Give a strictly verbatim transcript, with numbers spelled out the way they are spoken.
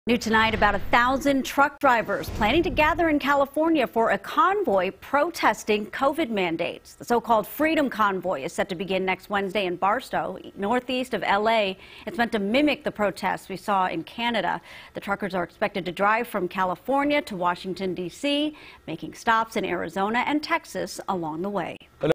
New tonight, about a thousand truck drivers planning to gather in California for a convoy protesting COVID mandates. The so-called Freedom Convoy is set to begin next Wednesday in Barstow, northeast of L A. It's meant to mimic the protests we saw in Canada. The truckers are expected to drive from California to Washington, D C, making stops in Arizona and Texas along the way.